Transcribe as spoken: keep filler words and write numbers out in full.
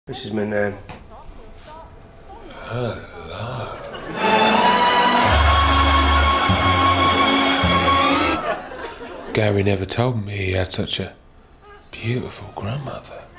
This is my nan. Hello. Gary never told me he had such a beautiful grandmother.